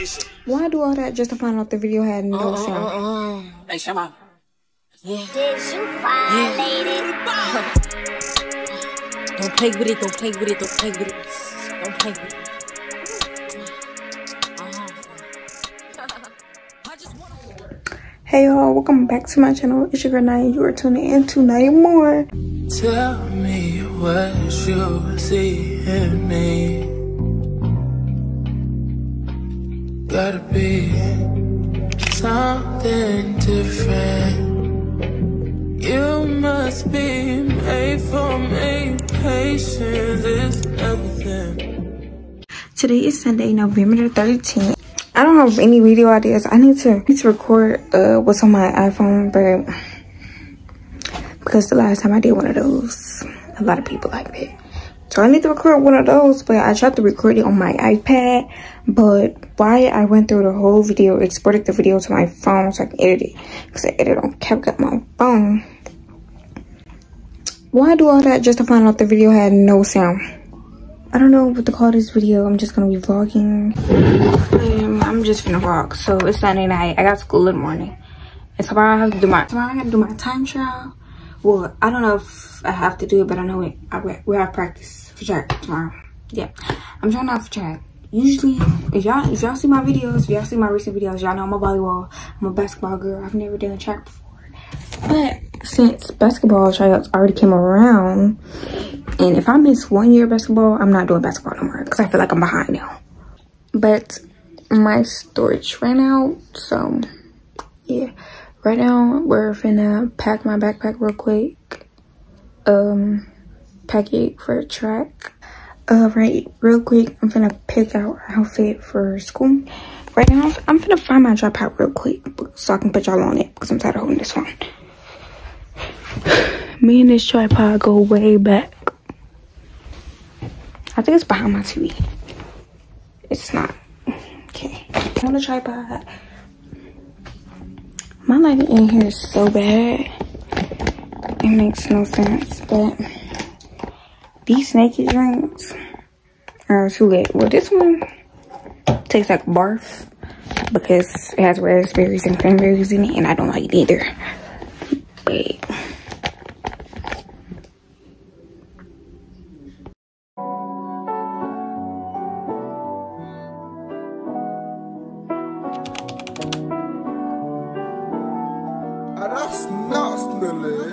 Why do all that just to find out the video had no sound? Hey, Shama. Yeah. Did you violate it? Don't play with it, don't play with it, don't play with it. Don't play with it. Hey y'all, welcome back to my channel. It's your girl Naya. You are tuning in to Naya More. Tell me what you see in me. Gotta be something different. You must be made for me. Patience is everything. Today is Sunday, November the 13th. I don't have any video ideas. I need to record what's on my iPhone, but because the last time I did one of those, a lot of people like that. So I need to record one of those, but I tried to record it on my iPad. But why I went through the whole video, exported the video to my phone so I can edit it, because I edit on CapCut my phone. Why do all that just to find out the video had no sound? I don't know what to call this video. I'm just gonna be vlogging. I'm just gonna vlog. So it's Sunday night. I got school in the morning. And tomorrow I have to do my time trial. Well, I don't know if I have to do it, but I know it. We have practice for track tomorrow. Yeah, I'm trying out for track. Usually, if y'all see my videos, if y'all see my recent videos, y'all know I'm a volleyball. I'm a basketball girl. I've never done track before. But since basketball tryouts already came around, and if I miss 1 year of basketball, I'm not doing basketball no more because I feel like I'm behind now. But my storage ran out, so yeah. Right now, we're finna pack my backpack real quick. Pack it for track. Right, real quick, I'm finna pick out an outfit for school. Right now, I'm finna find my tripod real quick so I can put y'all on it because I'm tired of holding this one. Me and this tripod go way back. I think it's behind my TV. It's not. Okay. On the tripod. My lighting in here is so bad. It makes no sense. But these naked drinks are too good. Well, this one tastes like barf because it has raspberries and cranberries in it, and I don't like it either. But that's nasty.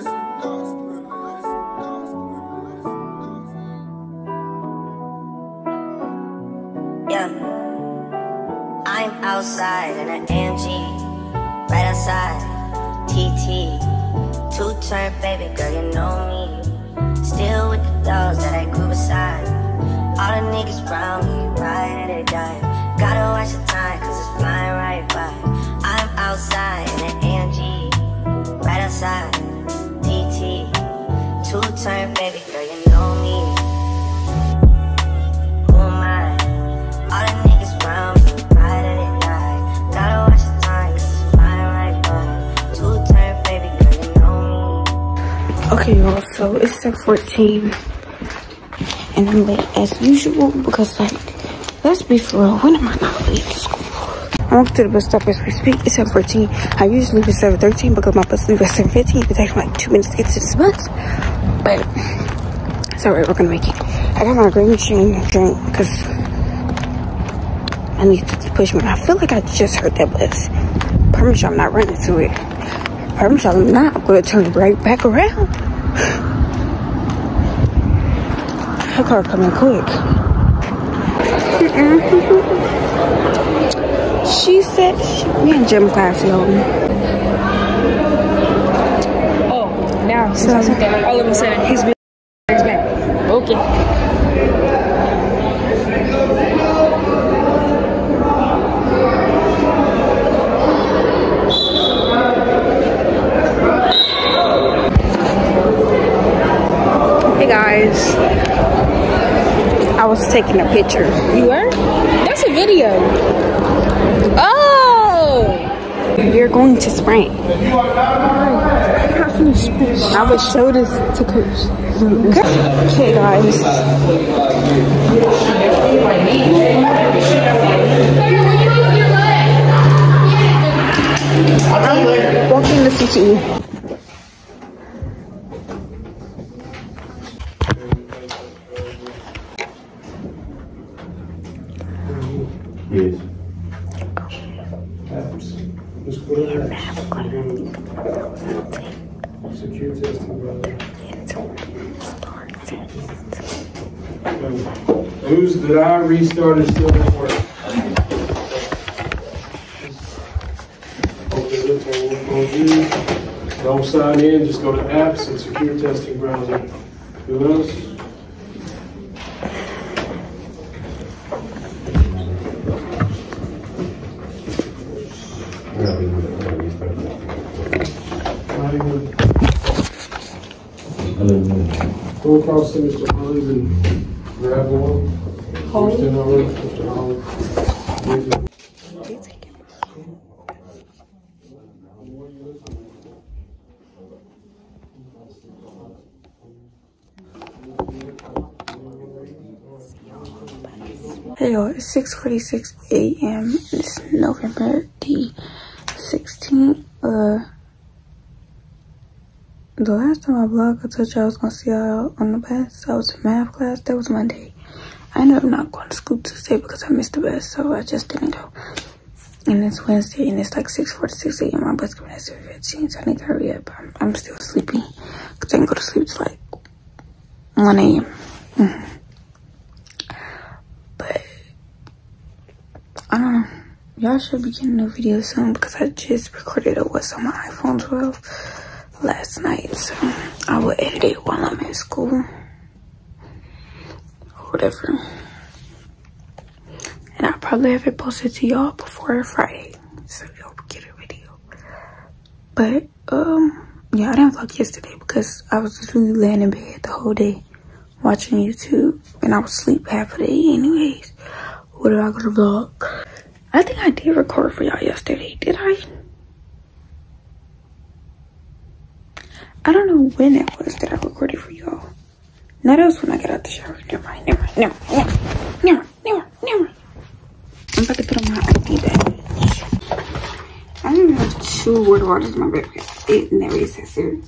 Yeah. I'm outside in an AMG, right outside, TT. Two-turn baby girl, you know me. Still with the dogs that I grew beside. All the niggas round me, ride and they die. Gotta watch the time, cause it's flying right by. I'm outside in an AMG, right outside, TT. Two-turn baby girl, you know me. Who am I? All the niggas round me, ride and they die. Gotta watch the time, cause it's flying right by. Two-turn baby girl, you know me. okay, y'all, so it's 7:14 and I'm late as usual because, like, let's be for real, when am I not late to school? I walked to the bus stop as we speak. It's 7:14. I usually leave at 7:13 because my bus leaves at 7:15. It takes me like 2 minutes to get to this bus. But it's alright, we're gonna make it. I got my green machine drink because I need to push me. I feel like I just heard that bus. Promise you I'm not running to it. Promise you I'm not gonna turn right back around. Her car coming quick. She said we in gym class, y'all. Oh, now so all of a sudden he's back. Okay. Hey guys, I was taking a picture. You were? That's a video. Oh! You're going to sprint. I would show this to Coach. Okay, guys. see you. Yes. Secure testing, brother. Who's that I restarted still didn't work? Okay, that's what we're going to do. Don't sign in, just go to apps and secure testing browser. Who else? Go across to Mr. Holland and grab one. Mr. Holland. Hey y'all, it's 6:46 a.m. It's November the 16th. The last time I vlogged, I told you I was gonna see y'all on the bus. I was in math class. That was Monday. I ended up not going to school Tuesday because I missed the bus, so I just didn't go. And it's Wednesday, and it's like 6:46 a.m. My bus coming at 7:15, so I need to hurry up. I'm still sleepy because I didn't go to sleep till like 1 a.m. But I don't know. Y'all should be getting a new video soon because I just recorded a what's on my iPhone 12 last night, so I will edit it while I'm at school or whatever, and I'll probably have it posted to y'all before Friday, so y'all will get a video. But yeah, I didn't vlog yesterday because I was literally laying in bed the whole day watching YouTube, and I was asleep half of the day anyways. What did I go to vlog? I think I did record for y'all yesterday, did I? I don't know when it was that I recorded for y'all. No, that was when I got out the shower. Never mind. I'm about to put on my ID badge. I don't have 2 water bottles in my backpack. It never is that serious.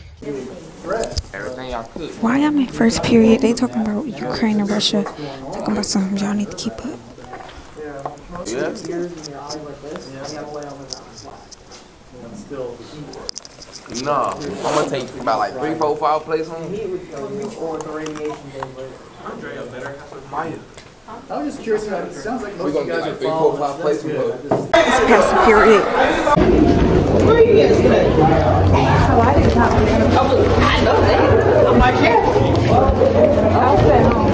Why I'm in first period, they talking about Ukraine and Russia. Talking about something y'all need to keep up. Yeah. Nah, I'm gonna take about like 3, 4, 5 plays home. I was just curious about it. It sounds like most of you guys are 3, 4, 5 plays home. It's past the period. Where are you guys today? Oh, I didn't talk to them. Oh, I know that. I'm like, yeah. I'll stay home.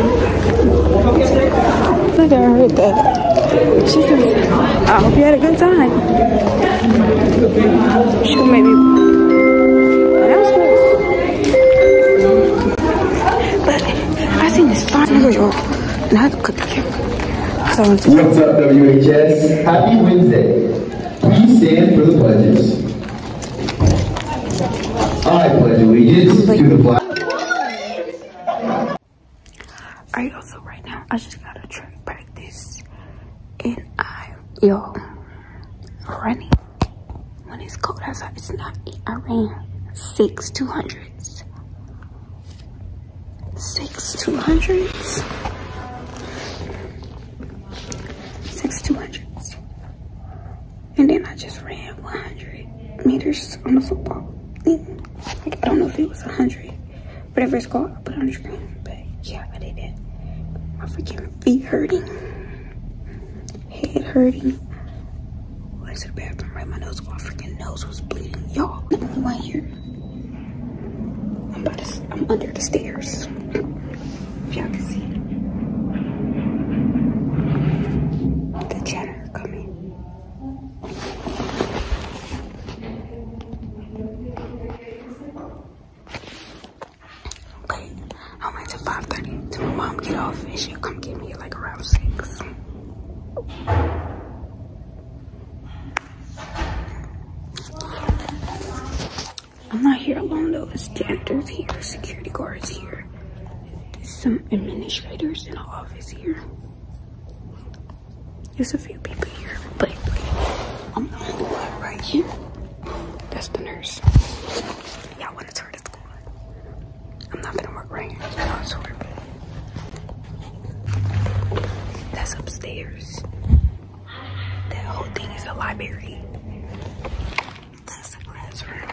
I think I heard that. She said, I hope you had a good time. She could maybe announcements. But I seen this fine girl, and I had to cut the camera. What's up, WHS? Happy Wednesday. Please stand for the pledges. I pledge allegiance to the flag. Alright, also right now, I just got a track practice. And I'm, running when it's cold outside. It's not, I ran 6 200s. 6 200s. 6 200s. And then I just ran 100 meters on the football thing. Like, I don't know if it was 100. Whatever it's called, I'll put it on the screen. But yeah, I did it. My freaking feet hurting. Head hurting. Went to the bathroom, right? My nose, my freaking nose was bleeding. Y'all, the only one here. I'm under the stairs. If y'all can see. The janitor coming. Okay, I'm waiting till 5:30 till my mom get off and she'll come get me like around 6. I'm not here alone though. It's janitors here, security guards here, some administrators in the office here. There's a few people here, but I'm the only one right here that's That's the nurse. Y'all want to tour the school? I'm not gonna work right here. I'm not sure. That's upstairs. That whole thing is a library. That's the classroom.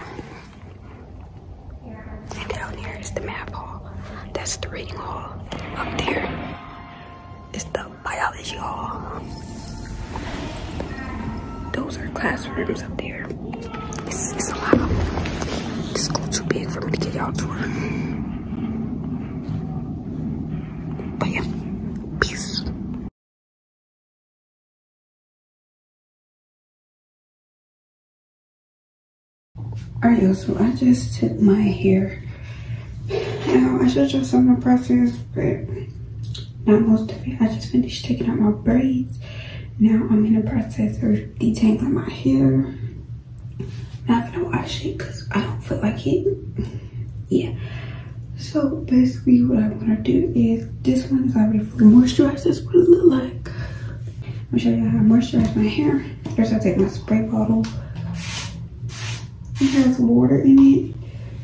And down here is the math hall. That's the reading hall. Up there is the biology hall. Those are classrooms up there. It's a lot of them. This school too big for me to get y'all tour. But yeah, peace. Alright, y'all, so I just took my hair. Now, I should show some of the process, but not most of it. I just finished taking out my braids. Now, I'm in the process of detangling my hair. Not gonna wash it because I don't feel like it. Yeah. So, basically, what I'm gonna do is, this one is already fully moisturized. That's what it look like. I'm gonna show you how I moisturize my hair. First, I take my spray bottle. It has water in it.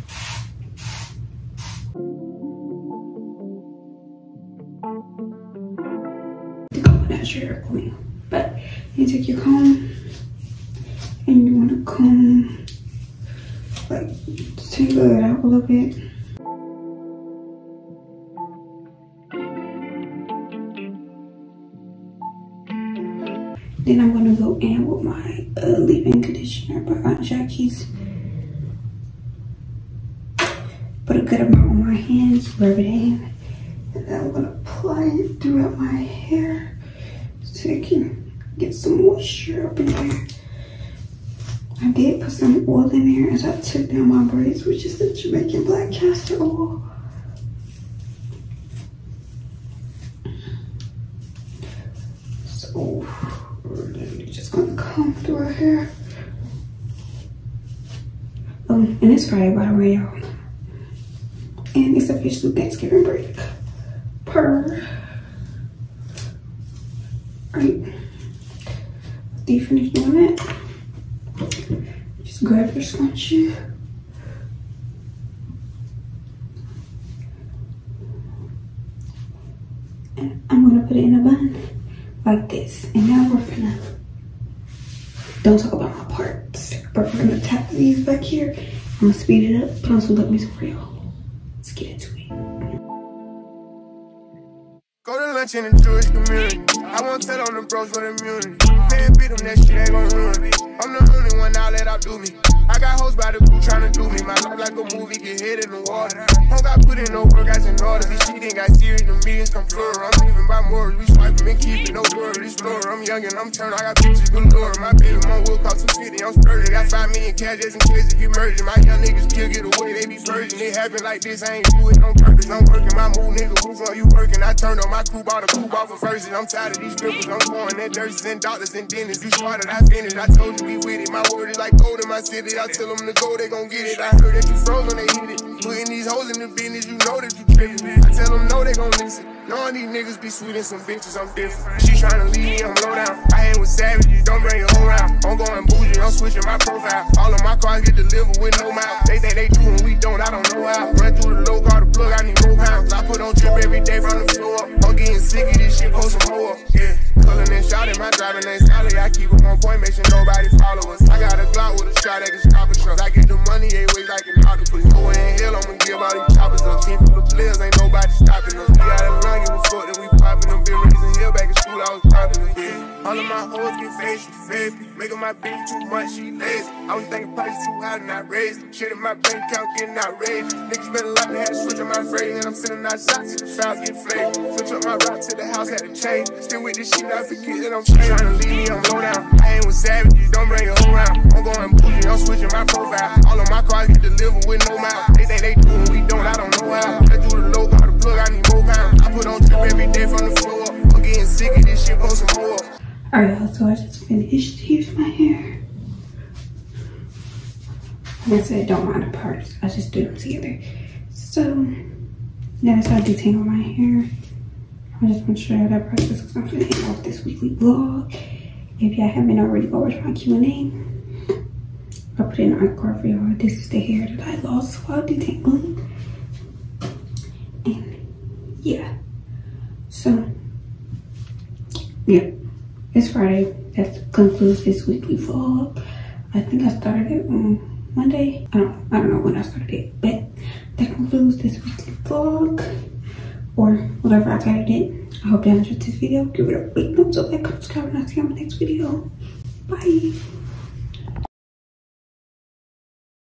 To comb that your hair clean. But you take your comb and you want to comb, like, tangle it out a little bit. Then I'm gonna go in with my leave-in conditioner by Aunt Jackie's. Put a good amount on my hands, rub it in, and then I'm gonna apply it throughout my hair so I can get some moisture up in there. I did put some oil in there as I took down my braids, which is the Jamaican black castor oil. So we're just gonna comb through our hair. Oh, and it's Friday, by the way, y'all. And it's officially Thanksgiving break. Alright. After you finish doing that, just grab your scrunchie. And I'm gonna put it in a bun like this. And now we're gonna, don't talk about my parts, but we're gonna tap these back here. I'm gonna speed it up, put on some lip music for y'all. Let's get into it. Go to lunch in the Jewish community. I won't tell on the bros with immunity. Paying beat them, that shit ain't gon' ruin me. I'm the only one now let out do me. I got hoes by the crew tryna do me. My life like a movie, get hit in the water. Don't got put in no work, guys in order. This shit ain't got serious, the meetings come plural. I'm living by morals, we swiping and keeping no word. Explorer, I'm young and I'm turned, I got pictures galore. My baby mom will cost 250, I'm splurging. Got 5 million cash just in case it get merging. My young niggas still get away, they be virgin. It happen like this, I ain't do it on purpose. I'm working my move, nigga, who from you working? I turned on my crew, bought a coupe off of verses. I'm tired of these strippers, I'm going that nurses and doctors and dentists. You started, I finished, I told you we with it. My word is like gold in my city, I tell them to go, they gon' get it. I heard that you froze when they hit it. Putting these hoes in the business, you know that you trippin'. I tell them no, they gon' listen. Knowing these niggas be sweet and some bitches, I'm different. She tryna leave me, I'm low down. I hang with savages, don't bring your whole round. I'm going bougie, I'm switching my profile. All of my cars get delivered with no mouth. They think they do and we don't, I don't know how. Run through the low, car the plug, I need more pounds. I put on trip every day from the floor up. I'm getting sick of this shit, post some more up. Yeah, cullin' and shouting, my driving ain't solid. I keep it on point, make sure nobody follow us. I got a Glock with a shot that can stop a truck. I get the money, ain't ways like an octopus. Go in hell, I'ma give all these choppers up. Team full of players, ain't nobody stopping us. We got a run, give a fuck, then we poppin' them. Been raising hell back in school, I was poppin' them. Yeah, all of my hoes get fake, she fake. Making my bitch too much, she lazy. I was thinking price too high and I raised it. Shit in my bank account getting outrageous. Niggas spend a lot, they had to switch up my phrase. And I'm sending out shots to the fouls get flamed. Switch up my route to the house, had to change. Still with this shit, I forget that I'm straight. Tryna leave me, I'm low down. I ain't with savages, don't bring your whole round. I'm going bougie, I'm switching my profile. All of my cars get delivered with no mouth. They think they do and we don't, I don't know how. I do the low, got the plug, I need more pounds. I put on trip every day from the floor up. I'm getting sick of this shit, post some more up. Alright, y'all, so I just finished. Here's my hair. Like I said, don't mind the parts. I just do them together. So, yeah, that's how I detangle my hair. I just want to show you that process because I'm going to end off this weekly vlog. If y'all haven't already, go watch my Q&A. I put it in the iCard for y'all. This is the hair that I lost while detangling. And yeah. So, yeah. It's Friday. That concludes this weekly vlog. I think I started it on Monday. I don't know when I started it, but that concludes this weekly vlog, or whatever I titled it. I hope you enjoyed this video. Give it a big thumbs up, like, subscribe, and I'll see you on my next video. Bye.